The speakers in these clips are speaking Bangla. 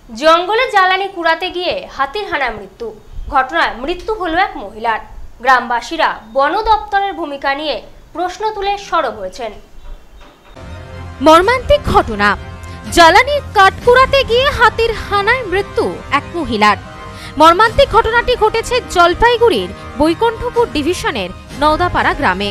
জঙ্গলে জ্বালানি কুড়াতে গিয়ে হাতির হানায় মৃত্যু। ঘটনায় মৃত্যু হলো এক মহিলার। গ্রামবাসীরা বন দপ্তরের ভূমিকা নিয়ে প্রশ্ন তুলে সরব হয়েছেন। মর্মান্তিক ঘটনা, জ্বালানির কাঠ কুড়াতে গিয়ে হাতির হানায় মৃত্যু এক মহিলার। মর্মান্তিক ঘটনাটি ঘটেছে জলপাইগুড়ির বৈকুণ্ঠপুর ডিভিশনের নওদাপাড়া গ্রামে।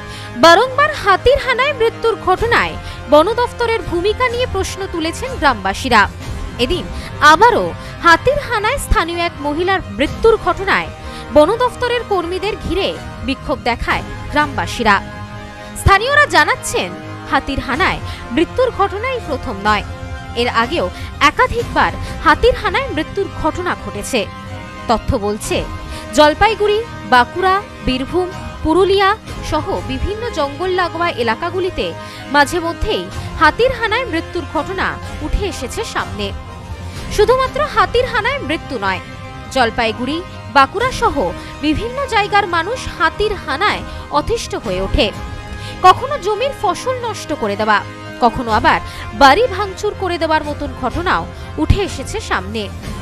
বারংবার হাতির হানায় মৃত্যুর ঘটনায় বন দপ্তরের ভূমিকা নিয়ে প্রশ্ন তুলেছেন গ্রামবাসীরা। এদিন আবারও হাতির হানায় স্থানীয় এক মহিলার মৃত্যুর ঘটনায় বন দপ্তরের কর্মীদের ঘিরে বিক্ষোভ দেখায় গ্রামবাসীরা। স্থানীয়রা জানাচ্ছেন, হাতির হানায় মৃত্যুর ঘটনাই প্রথম নয়, এর আগেও একাধিকবার হাতির হানায় মৃত্যুর ঘটনা ঘটেছে। তথ্য বলছে, জলপাইগুড়ি, বাঁকুড়া, বীরভূম, পুরুলিয়া সহ বিভিন্ন জঙ্গল লাগোয়া এলাকাগুলিতে মাঝে মধ্যেই হাতির হানায় মৃত্যুর ঘটনা উঠে এসেছে সামনে। শুধুমাত্র হাতির হানায় মৃত্যু নয়, জলপাইগুড়ি, বাঁকুড়া সহ বিভিন্ন জায়গার মানুষ হাতির হানায় অতিষ্ঠ হয়ে ওঠে। কখনো জমির ফসল নষ্ট করে দেওয়া, কখনো আবার বাড়ি ভাঙচুর করে দেওয়ার মতন ঘটনাও উঠে এসেছে সামনে।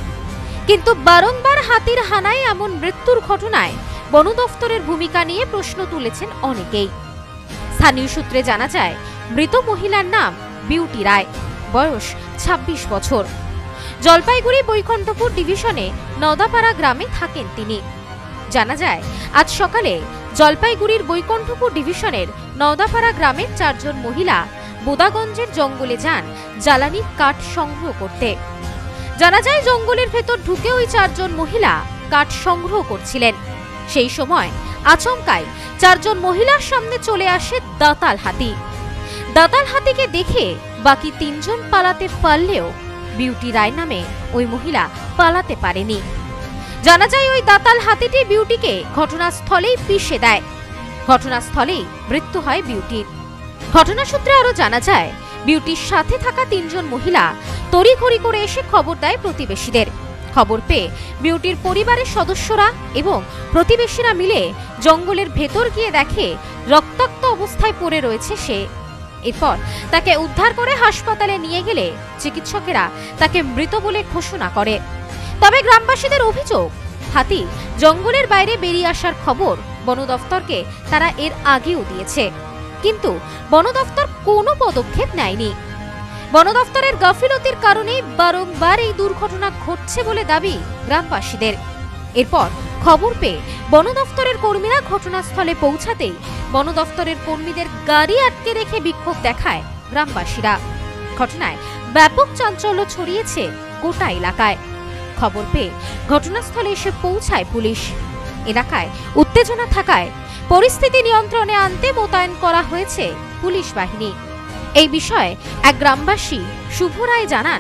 কিন্তু বারংবার হাতির হানায় এমন মৃত্যুর ঘটনায় বন দপ্তরের ভূমিকা নিয়ে প্রশ্ন তুলেছেন অনেকেই। স্থানীয় সূত্রে জানা যায়, মৃত মহিলার নাম বিউটি রায়, বয়স ২৬ বছর। জলপাইগুড়ি বৈকুণ্ঠপুর ডিভিশনে নওদাপাড়া গ্রামে থাকেন তিনি। জানা যায়, আজ সকালে জলপাইগুড়ির বৈকুণ্ঠপুর ডিভিশনের নওদাপাড়া গ্রামের ৪ জন মহিলা বোদাগঞ্জের জঙ্গলে যান জ্বালানির কাঠ সংগ্রহ করতে। জানা যায়, জঙ্গলের ভেতর ঢুকে ওই ৪ জন মহিলা কাঠ সংগ্রহ করছিলেন। সেই সময় আচমকায় ৪ জন মহিলার সামনে চলে আসে দাঁতাল হাতি। দাঁতাল হাতিকে দেখে বাকি ৩ জন পালাতে পারলেও বিউটি রায় নামে ওই মহিলা পালাতে পারেনি। জানা যায়, ওই দাঁতাল হাতিটি বিউটিকে ঘটনাস্থলেই পিষে দেয়। ঘটনাস্থলেই মৃত্যু হয় বিউটির। ঘটনা সূত্রে আরো জানা যায়, বিউটির সাথে থাকা ৩ জন মহিলা তড়িঘড়ি করে এসে খবর দেয় প্রতিবেশীদের। খবর পেয়ে বিউটির পরিবারের সদস্যরা এবং প্রতিবেশীরা মিলে জঙ্গলের ভেতর গিয়ে দেখে রক্তাক্ত অবস্থায় পড়ে রয়েছে সে। এরপর তাকে উদ্ধার করে হাসপাতালে নিয়ে গেলে চিকিৎসকেরা তাকে মৃত বলে ঘোষণা করে। তবে গ্রামবাসীদের অভিযোগ, হাতি জঙ্গলের বাইরে বেরিয়ে আসার খবর বন দপ্তরকে তারা এর আগেও দিয়েছে, কিন্তু বন দপ্তর কোনো পদক্ষেপ নেয়নি। বন দপ্তরের গাফিলতির কারণে বারংবার এই দুর্ঘটনা ঘটছে বলে দাবি গ্রামবাসীদের। এরপর খবর পেয়ে বন দপ্তরের কর্মীরা ঘটনাস্থলে পৌঁছাতেই বন দপ্তরের কর্মীদের গাড়ি আটকে রেখে বিক্ষোভ দেখায় গ্রামবাসীরা। ঘটনায় ব্যাপক চাঞ্চল্য ছড়িয়েছে গোটা এলাকায়। খবর পেয়ে ঘটনাস্থলে এসে পৌঁছায় পুলিশ। এলাকায় উত্তেজনা থাকায় পরিস্থিতি নিয়ন্ত্রণে আনতে মোতায়েন করা হয়েছে পুলিশ বাহিনী। এই বিষয়ে এক গ্রামবাসী শুভ রায় জানান,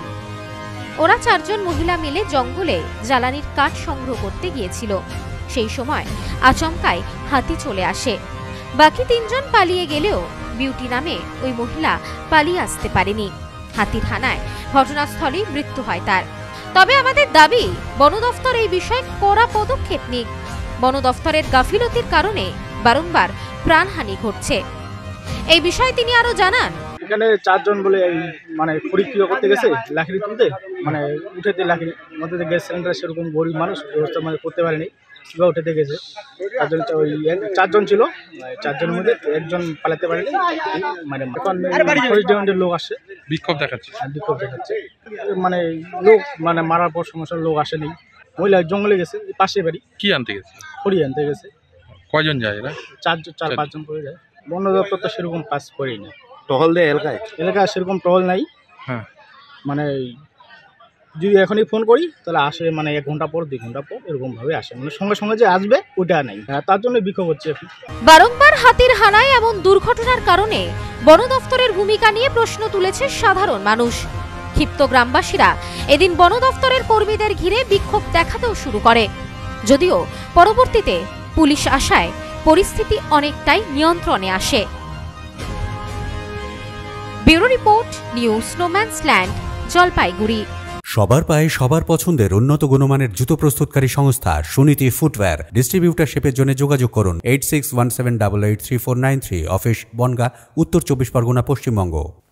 ওরা ৪ জন মহিলা মিলে জঙ্গলে জ্বালানির কাঠ সংগ্রহ করতে গিয়েছিল। সেই সময় আচমকাই হাতি চলে আসে। বাকি ৩ জন পালিয়ে গেলেও বিউটি নামে ওই মহিলা পালিয়ে আসতে পারেনি। হাতির হানায় ঘটনাস্থলেই মৃত্যু হয় তার। তবে আমাদের দাবি, বন দপ্তর এই বিষয়ে কড়া পদক্ষেপ নিক। বন দপ্তরের গাফিলতির কারণে বারংবার প্রাণহানি ঘটছে। এই বিষয়ে তিনি আরো জানান, এখানে ৪ জন বলে মানে খড়ি ক্রিয়া করতে গেছে, লাকড়ি তুলতে মানে উঠেতে লাকড়ি মধ্যে গ্যাস সিলিন্ডার সেরকম গরিব মানুষ ব্যবস্থা মানে করতে পারেনি, কিংবা উঠেতে গেছে। ৪ জন ছিল, ৪ জনের মধ্যে একজন পালাতে পারেনি। মানে এখন ফরেস্ট ডিপার্টমেন্টের লোক আসে, বিক্ষোভ দেখাচ্ছে মানে লোক মানে মারার পর সমস্যার লোক আসেনি। মহিলা জঙ্গলে গেছে, পাশে বাড়ি। কি আনতে গেছে? খড়ি আনতে গেছে। কয়জন যায় এরা? ৪-৫ জন করে যায়। বন দপ্তর তো সেরকম কাজ করেই না। টহল দেয় এলাকায় সেরকম টহল নাই। হ্যাঁ, মানে যদি এখনই ফোন করি তাহলে আসে, মানে ১ ঘন্টা পর ২ ঘন্টা পর এরকম ভাবে আসে, মানে সঙ্গে সঙ্গে যে আসবে ওটা নাই। তার জন্য বিক্ষোভ হচ্ছে। বারংবার হাতির হানায় এমন দুর্ঘটনার কারণে বন দপ্তরের ভূমিকা নিয়ে প্রশ্ন তুলেছে সাধারণ মানুষ। ক্ষিপ্ত গ্রামবাসীরা এদিন বন দপ্তরের কর্মীদের ঘিরে বিক্ষোভ দেখাতেও শুরু করে, যদিও পরবর্তীতে পুলিশ আসায় পরিস্থিতি অনেকটাই নিয়ন্ত্রণে আসে। Bureau report, news no man's land, Jalpaiguri. সবার পায়ে সবার পছন্দের উন্নত গুণমানের জুতো প্রস্তুতকারী সংস্থা সুনীতি ফুটওয়্যার। ডিস্ট্রিবিউটারশিপের জন্য যোগাযোগ করুন 8617883493, অফিস বনগাঁ, উত্তর ২৪ পরগনা, পশ্চিমবঙ্গ।